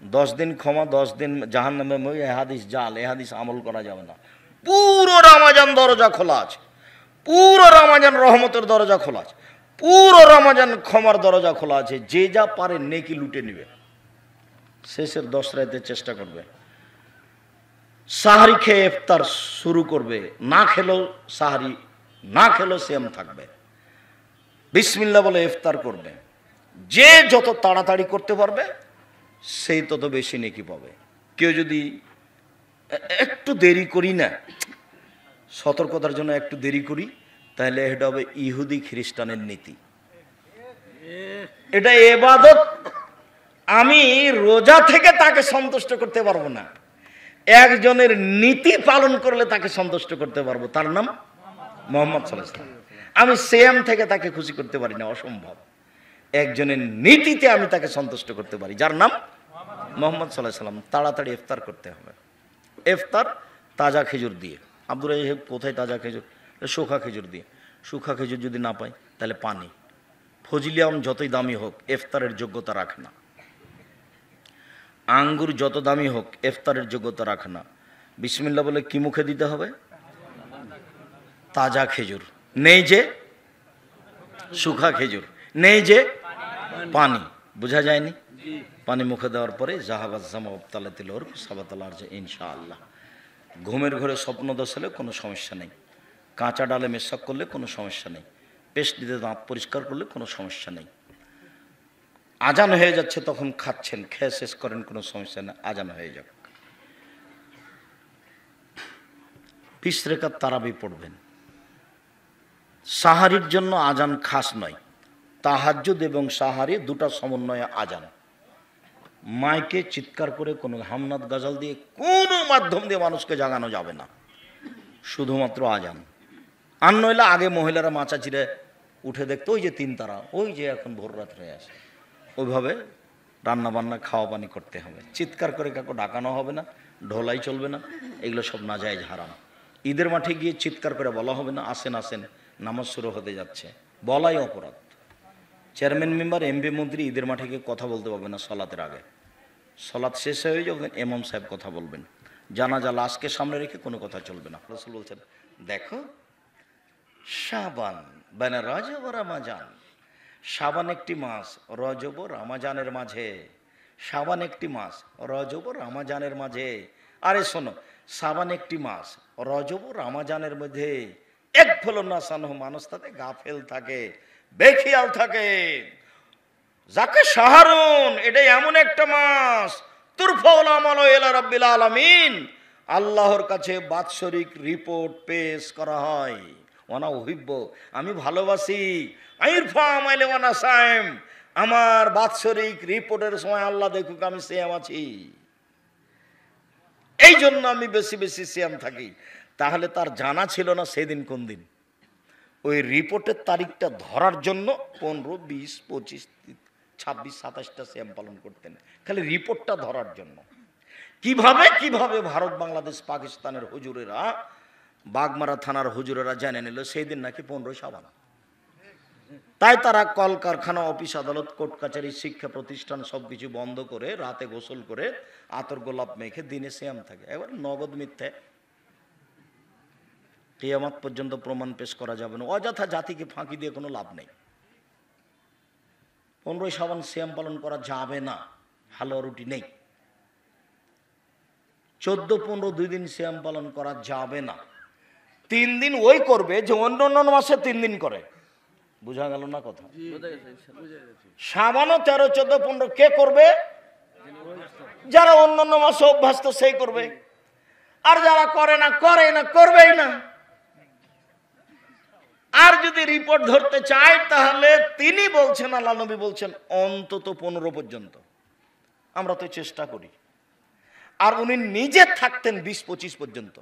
10 দিন ক্ষমা, 10 দিন জাহান্নামে মই, এ হাদিস জাল, এ হাদিস আমল করা যাবে না। পুরো রমাজান দরজা খোলা আছে, পুরো রমাজান রহমতের দরজা খোলা আছে, পুরো রমাজান ক্ষমার দরজা খোলা আছে। যে যা পারে নেকি লুটে নিবে, শেষের 10 রাতে চেষ্টা করবে। সাহারি খেয়ে ইফতার শুরু করবে, না খেলেও সাহারি, না খেলেও সিয়াম থাকবে, বিসমিল্লাহ বলে ইফতার করবে। যে যত তাড়াতাড়ি করতে পারবে সেই তত বেশি নেকি পাবে। কেউ যদি একটু দেরি করি না, সতর্কতার জন্য একটু দেরি করি, তাহলে এটা হবে ইহুদি খ্রিস্টানের নীতি। এটা ইবাদত, আমি রোজা থেকে তাকে সন্তুষ্ট করতে পারবো না, একজনের নীতি পালন করলে তাকে সন্তুষ্ট করতে পারবো, তার নাম মুহাম্মদ সাল্লাল্লাহু আলাইহি ওয়াসাল্লাম। আমি সিয়াম থেকে তাকে খুশি করতে পারি না, অসম্ভব। একজনের নীতিতে আমি তাকে সন্তুষ্ট করতে পারি, যার নাম মুহাম্মদ সাল্লাল্লাহু আলাইহি ওয়াসাল্লাম। তাড়াতাড়ি ইফতার করতে হবে। ইফতার তাজা খেজুর দিয়ে। আব্দুর রাজ্জাক, কোথায় তাজা খেজুর? শুখা খেজুর দিয়ে। শুখা খেজুর যদি না পাই তাহলে পানি। ফজলিয়াম যতই দামি হোক ইফতারের যোগ্যতা রাখে না। আঙ্গুর যত দামি হোক ইফতারের যোগ্যতা রাখে না। বিসমিল্লাহ বলে কি মুখে দিতে হবে? তাজা খেজুর, নেই যে শুখা খেজুর, নেই যে পানি। বোঝা যায়নি? পানি মুখে দেওয়ার পরে জাহাবাজ জামা তালাতিল ওর সাবাতালার যে ইনশাআল্লাহ। ঘুমের ঘরে স্বপ্ন দশালে কোনো সমস্যা নেই, কাঁচা ডালে মেশাক করলে কোনো সমস্যা নেই, পেস্ট দিতে দাঁত পরিষ্কার করলে কোনো সমস্যা নেই। আজান হয়ে যাচ্ছে তখন খাচ্ছেন, খেয়ে শেষ করেন, কোনো সমস্যা নেই, আজান হয়ে যাক। 20 রাকাত তারাবি পড়বেন। সাহারির জন্য আজান খাস নয়, তাহাজ্জুদ এবং সাহারি দুটা সমন্বয়ে আজান। মাইকে চিৎকার করে কোনো হামনাদ গাজাল দিয়ে কোনো মাধ্যম দিয়ে মানুষকে জাগানো যাবে না, শুধুমাত্র আজান। আর নইলে আগে মহিলারা মাচা চিরে উঠে দেখতো, ওই যে 3 তারা, ওই যে এখন ভোর রাত্রে আসে, ওইভাবে রান্না বান্না খাওয়া পানি করতে হবে। চিৎকার করে কাউকে ডাকানো হবে না, ঢোলাই চলবে না, এগুলো সব নাজায়েজ হারাম। ঈদের মাঠে গিয়ে চিৎকার করে বলা হবে না আসেন আসেন নামাজ শুরু হতে যাচ্ছে, বলাই অপরাধ। চেয়ারম্যান মেম্বার, এমপি, মন্ত্রী ঈদের মাঠে গিয়ে কথা বলতে পারবে না সলাতের আগে। সলাৎ শেষ হয়ে যাবে, ইমাম সাহেব কথা বলবেন। জানাজা লাশকে সামনে রেখে কোনো কথা চলবে না। রাসূল বলছেন, দেখো শাবান বানা রজব ও রমজান, শাবান একটি মাস, রজব ও রমজানের মাঝে। শাবান একটি মাস, রজব ও রমজানের মাঝে। আরে শোনো, শাবান একটি মাস, রজব ও রমজানের মধ্যে এক ফলো না সানহ, মানুষ তাতে গাফেল থাকে, বেখিয়াল থাকে। যাকে শাহরুন, এটা এমন একটা মাস, তুরফাউল আমালু ইলা রাব্বিল আলামিন, আল্লাহর কাছে বাৎসরিক রিপোর্ট পেশ করা হয়। ওয়ানা উহিব্ব, আমি ভালোবাসি, আইরফা আমাইলে ওয়ানা সাইম, আমার বাৎসরিক রিপোর্টের সময় আল্লাহ দেখুক আমি সিয়াম আছি, এই জন্য আমি বেশি বেশি সিয়াম থাকি। তাহলে তার জানা ছিল না সেদিন কোন দিন। ওই রিপোর্টের তারিখটা ধরার জন্য 15, 20, 25, 26, 27টা সিয়াম পালন করতেন, খালি রিপোর্টটা ধরার জন্য। কিভাবে কিভাবে ভারত, বাংলাদেশ, পাকিস্তানের হুজুরেরা, বাগমারা থানার হুজুরেরা জেনে নিল সেই দিন নাকি 15 শাবান। তাই তারা কলকারখানা, অফিস, আদালত, কোর্ট কাছারি, শিক্ষা প্রতিষ্ঠান সবকিছু বন্ধ করে রাতে গোসল করে আতর গোলাপ মেখে দিনে সিয়াম থাকে। এবার নগদ মিথ্যে, কিয়ামত পর্যন্ত প্রমাণ পেশ করা যাবে না। অযথা জাতিকে ফাঁকি দিয়ে কোনো লাভ নেই। 15 শাবান সিয়াম পালন করা যাবে না, হালুয়া রুটি নেই। 14, 15, 2 দিন সিয়াম পালন করা যাবে না। 3 দিন ওই করবে যে অন্য অন্য মাসে 3 দিন করে। বুঝা গেল না কথা? শাবানও 13, 14, 15 কে করবে? যারা অন্য অন্য মাসে অভ্যস্ত সেই করবে, আর যারা করে না করবেই না। আর যদি রিপোর্ট ধরতে চায় তাহলে তিনি বলছেন, আল্লাহ নবী বলছেন অন্তত 15 পর্যন্ত। আমরা তো চেষ্টা করি। আর উনি নিজে থাকতেন 20-25 পর্যন্ত,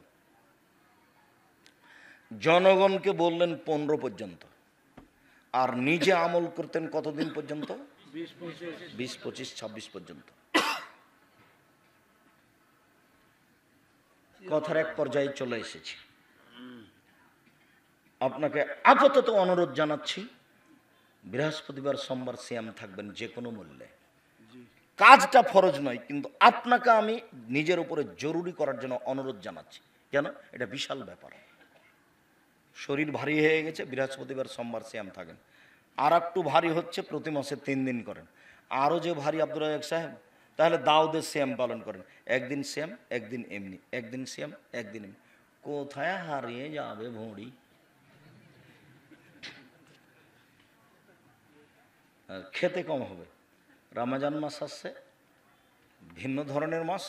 জনগণকে বললেন 15 পর্যন্ত, আর নিজে আমল করতেন কতদিন পর্যন্ত? 20, 25, 26 পর্যন্ত। কথার এক পর্যায়ে চলে এসেছি। আপনাকে আপাতত অনুরোধ জানাচ্ছি, বৃহস্পতিবার, সোমবার সিয়াম থাকবেন যে কোনো মূল্যে। কাজটা ফরজ নয়, কিন্তু আপনাকে আমি নিজের উপরে জরুরি করার জন্য অনুরোধ জানাচ্ছি। কেন? এটা বিশাল ব্যাপার। শরীর ভারী হয়ে গেছে, বৃহস্পতিবার সোমবার সিয়াম থাকেন। আর একটু ভারী হচ্ছে, প্রতি মাসে 3 দিন করেন। আরও যে ভারী আব্দুর রাজ্জাক সাহেব, তাহলে দাউদের সিয়াম পালন করেন। একদিন সিয়াম, একদিন এমনি, একদিন সিয়াম, একদিন এমনি। কোথায় হারিয়ে যাবে ভুঁড়ি? খেতে কম হবে। রমজান মাস আসছে, ভিন্ন ধরনের মাস,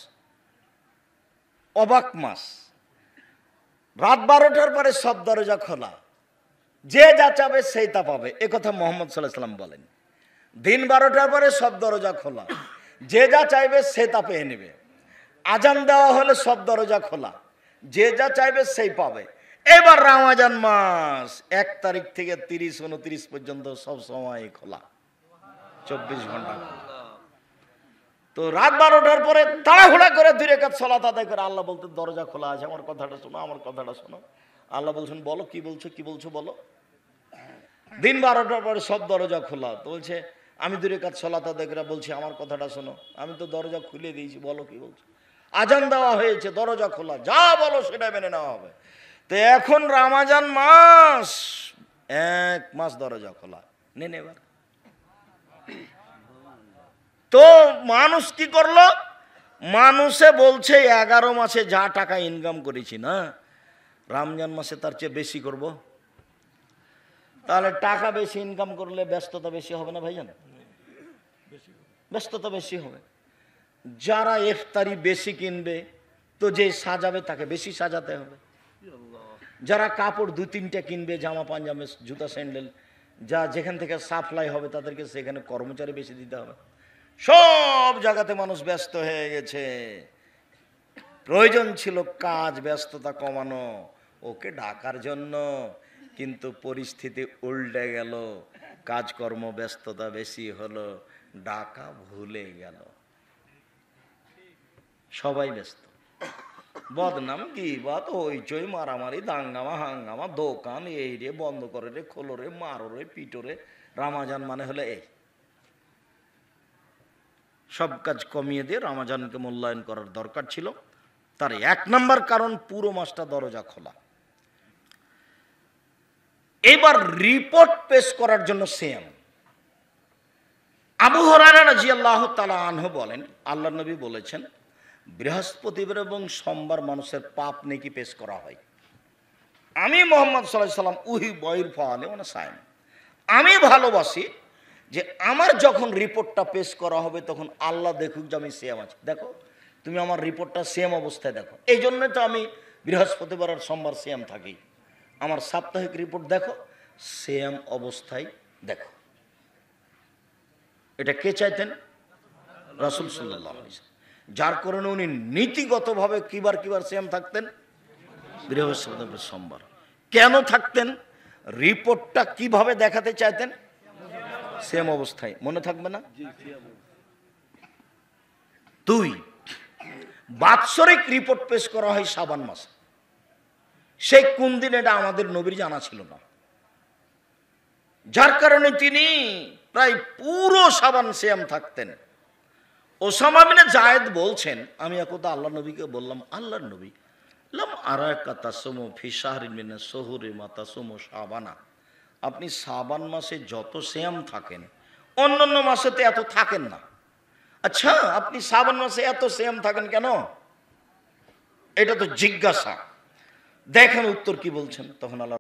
অবাক মাস। রাত 12টার পরে সব দরজা খোলা, যে যা চাবে সেই তা পাবে, এ কথা মোহাম্মদ সাল্লাল্লাহু আলাইহি ওয়াসাল্লাম বলেন। দিন 12টার পরে সব দরজা খোলা, যে যা চাইবে সে তা পেয়ে নেবে। আজান দেওয়া হলে সব দরজা খোলা, যে যা চাইবে সেই পাবে। এবার রমজান মাস 1 তারিখ থেকে 30-29 পর্যন্ত সব সময় খোলা, 24 ঘন্টা। তো রাত 12টার পরে তাড়াহুড়া করে 2 রাকাত সালাত আদায় করে আল্লাহ বলতে দরজা খোলা আছে, আমার কথাটা শোনো, আমার কথাটা শোনো। আল্লাহ বলছেন বলো, কি বলছো, কি বলছো বলো। দিন 12টার পরে সব দরজা খোলা, তো বলছে আমি 2 রাকাত সালাত আদায় করে বলছি আমার কথাটা শোনো, আমি তো দরজা খুলে দিয়েছি, বলো কি বলছো। আজান দেওয়া হয়েছে, দরজা খোলা, যা বলো সেটা মেনে নেওয়া হবে। তো এখন রমজান মাস 1 মাস দরজা খোলা, নেন এবার। তো মানুষ কি করলো? মানুষে বলছে 11 মাসে যা টাকা ইনকাম করেছি না, রমজান মাসে তার চেয়ে বেশি করব। তাহলে টাকা বেশি ইনকাম করলে ব্যস্ততা বেশি হবে না ভাইজান? ব্যস্ততা বেশি হবে। যারা ইফতারি বেশি কিনবে, তো যে সাজাবে তাকে বেশি সাজাতে হবে। যারা কাপড় 2-3টা কিনবে, জামা পাঞ্জাবি জুতা স্যান্ডেল, যা যেখান থেকে সাপ্লাই হবে তাদেরকে সেখানে কর্মচারী বেশি দিতে হবে। সব জায়গাতে মানুষ ব্যস্ত হয়ে গেছে। প্রয়োজন ছিল কাজ ব্যস্ততা কমানো, ওকে ডাকার জন্য, কিন্তু পরিস্থিতি উল্টে গেল, কাজকর্ম ব্যস্ততা বেশি হলো, ডাকা ভুলে গেল। সবাই ব্যস্ত, বদনাম গীবত হইচই মারামারি দাঙ্গামা হাঙ্গামা, দোকান এই রে বন্ধ করে রে, খোলো রে, মারো রে, পিটো রে। রমজান মানে হলো এই। সব কাজ কমিয়ে দিয়ে রমজানকে মূল্যায়ন করার দরকার ছিল। তার 1 নম্বর কারণ পুরো মাসটা দরজা খোলা। এবার রিপোর্ট পেশ করার জন্য সিয়াম। আবু হুরায়রা রাদিয়াল্লাহু তাআলা আনহু বলেন, আল্লাহর নবী বলেছেন, বৃহস্পতিবার এবং সোমবার মানুষের পাপ নেকি পেশ করা হয়। আমি মুহাম্মদ সাল্লাল্লাহু আলাইহি সাল্লাম উহি বয়র ফালে মানে সাইম, আমি ভালোবাসি যে আমার যখন রিপোর্টটা পেশ করা হবে তখন আল্লাহ দেখুক যে আমি সিয়াম আছি। দেখো তুমি আমার রিপোর্টটা সিয়াম অবস্থায় দেখো। এই জন্য তো আমি বৃহস্পতিবার আর সোমবার সিয়াম থাকি। আমার সাপ্তাহিক রিপোর্ট দেখো, সিয়াম অবস্থায় দেখো। এটা কে চাইতেন? রাসূল সাল্লাল্লাহু আলাইহি ওয়াসাল্লাম। যার কারণে উনি নীতিগতভাবে কিবার কিবার সিয়াম থাকতেন? বৃহস্পতিবার সোমবার। কেন থাকতেন? রিপোর্টটা কিভাবে দেখাতে চাইতেন? সিয়াম অবস্থায়। মনে থাকবে না? 2, বাৎসরিক রিপোর্ট পেশ করা হয় শাবান মাসে। সেই কোন দিন এটা আমাদের নবীর জানা ছিল না, যার কারণে তিনি প্রায় পুরো শাবান সিয়াম থাকতেন। ওসামা বিন যায়েদ বলছেন, আমি একদা আল্লাহ নবীকে বললাম, আল্লাহর নবী, লাম আরাকা তাসুমু ফি শাহরিন মিন আশ-শুহুরি মা তাসুমু শাবানা। আপনি শাবান মাসে যত সিয়াম থাকেন অন্যান্য মাসেতে এত থাকেন না। আচ্ছা, আপনি শাবান মাসে এত সিয়াম থাকেন কেন? এটা তো জিজ্ঞাসা। দেখেন উত্তর কি বলছেন। তখন আল্লাহ